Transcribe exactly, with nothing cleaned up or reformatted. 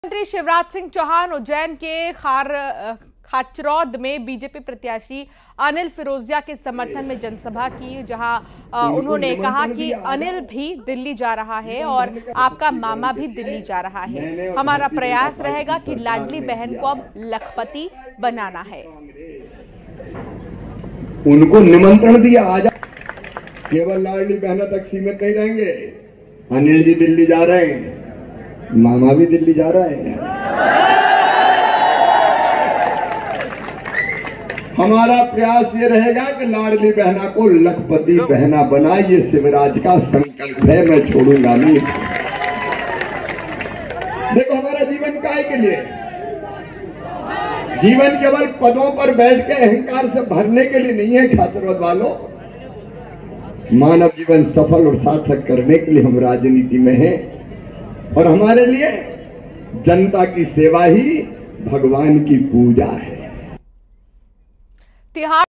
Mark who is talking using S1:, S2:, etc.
S1: मुख्यमंत्री शिवराज सिंह चौहान उज्जैन के खार खाचरौद में बीजेपी प्रत्याशी अनिल फिरोजिया के समर्थन में जनसभा की, जहां उन्होंने कहा कि अनिल भी दिल्ली जा रहा है और आपका मामा भी दिल्ली जा रहा है। हमारा प्रयास रहेगा कि लाडली बहन को अब लखपति बनाना है।
S2: उनको निमंत्रण दिया, आ जा। केवल लाडली बहना तक सीमित नहीं रहेंगे। अनिल जी दिल्ली जा रहे हैं, मामा भी दिल्ली जा रहा है। हमारा प्रयास ये रहेगा कि लाडली बहना को लखपति बहना बनाए। ये शिवराज का संकल्प है, मैं छोड़ूंगा नहीं। देखो, हमारा जीवन काय के लिए? जीवन केवल पदों पर बैठ के अहंकार से भरने के लिए नहीं है खाचरौद वालों। मानव जीवन सफल और सार्थक करने के लिए हम राजनीति में हैं और हमारे लिए जनता की सेवा ही भगवान की पूजा है।
S1: तिहाड़